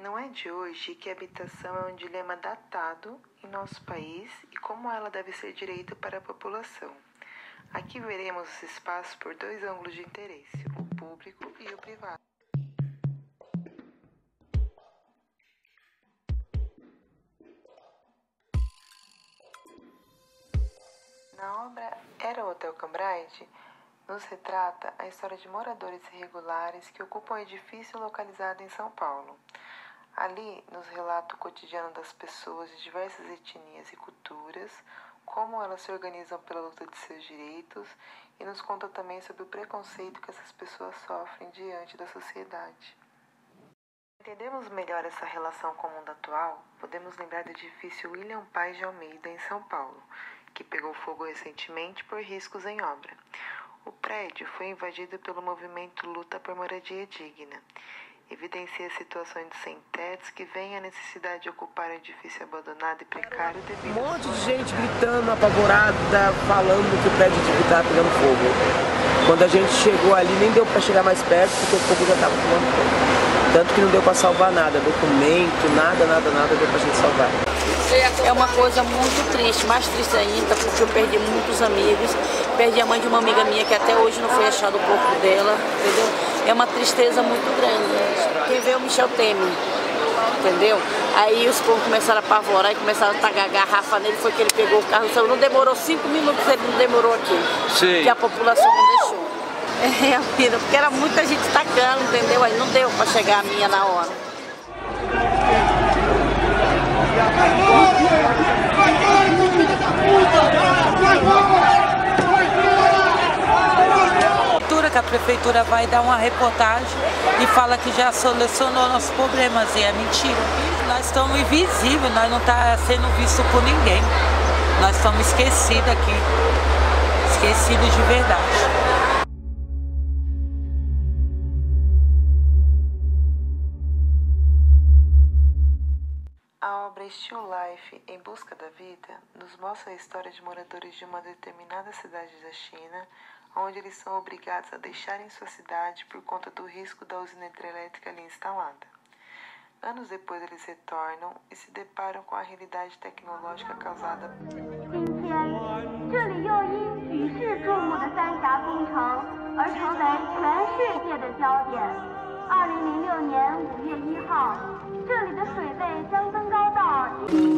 Não é de hoje que a habitação é um dilema datado em nosso país e como ela deve ser direito para a população. Aqui veremos os espaços por dois ângulos de interesse, o público e o privado. Na obra Era o Hotel Cambridge, nos retrata a história de moradores irregulares que ocupam um edifício localizado em São Paulo. Ali nos relata o cotidiano das pessoas de diversas etnias e culturas, como elas se organizam pela luta de seus direitos e nos conta também sobre o preconceito que essas pessoas sofrem diante da sociedade. Para entendermos melhor essa relação com o mundo atual, podemos lembrar do edifício William Paes de Almeida, em São Paulo, que pegou fogo recentemente por riscos em obra. O prédio foi invadido pelo movimento Luta por Moradia Digna. Evidencia situações de sem-tetos que veem a necessidade de ocupar um edifício abandonado e precário devido um monte de gente gritando, apavorada, falando que o prédio estava pegando fogo. Quando a gente chegou ali, nem deu para chegar mais perto, porque o fogo já estava pegando fogo. Tanto que não deu para salvar nada, documento, nada deu para a gente salvar. É uma coisa muito triste, mais triste ainda, porque eu perdi muitos amigos, perdi a mãe de uma amiga minha que até hoje não foi achado o corpo dela, entendeu? É uma tristeza muito grande. Quem vê o Michel Temer, entendeu? Aí os povos começaram a apavorar e começaram a tagar garrafa nele, foi que ele pegou o carro, não demorou 5 minutos, ele não demorou aqui, que a população não deixou. É, filha, porque era muita gente tacando, entendeu? Aí não deu para chegar a minha na hora. Que a prefeitura vai dar uma reportagem e fala que já solucionou nossos problemas, e é mentira. Nós estamos invisíveis, nós não estamos sendo vistos por ninguém. Nós estamos esquecidos aqui, esquecidos de verdade. A obra Still Life, Em Busca da Vida, nos mostra a história de moradores de uma determinada cidade da China, onde eles são obrigados a deixarem sua cidade por conta do risco da usina hidrelétrica ali instalada. Anos depois eles retornam e se deparam com a realidade tecnológica causada. 今天，这里又因举世瞩目的三峡工程而成为全世界的焦点。2006年5月1号，这里的水位将增高到。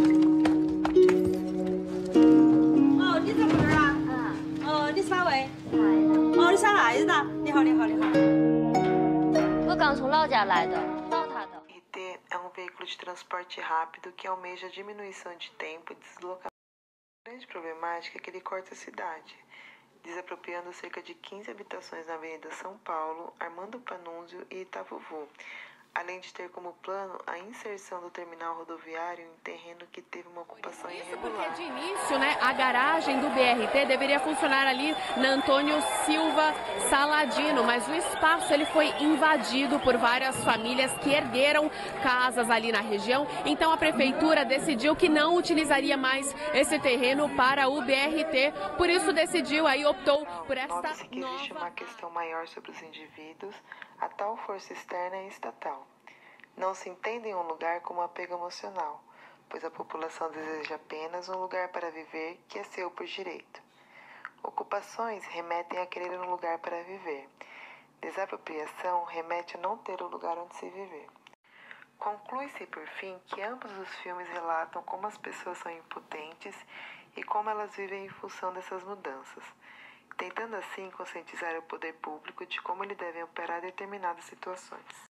哦，你在不这儿啊？哦，你啥位？哦，你啥来着的？你好。 我刚从老家来的，到他的。 RT é um veículo de transporte rápido que almeja a diminuição de tempo e deslocamento. A grande problemática é que ele corta a cidade, desapropriando cerca de 15 habitações na Avenida São Paulo, Armando Panunzio e Itavuvu, além de ter como plano a inserção do terminal rodoviário em terreno que teve uma ocupação irregular. Porque de início, a garagem do BRT deveria funcionar ali na Antônio Silva Saladino, mas o espaço ele foi invadido por várias famílias que ergueram casas ali na região. Então a prefeitura decidiu que não utilizaria mais esse terreno para o BRT, por isso decidiu, aí optou por esta Nota-se que existe uma questão maior sobre os indivíduos, a tal força externa é estatal. Não se entende um lugar como apego emocional, pois a população deseja apenas um lugar para viver que é seu por direito. Ocupações remetem a querer um lugar para viver. Desapropriação remete a não ter o lugar onde se viver. Conclui-se, por fim, que ambos os filmes relatam como as pessoas são impotentes e como elas vivem em função dessas mudanças, tentando assim conscientizar o poder público de como ele deve operar determinadas situações.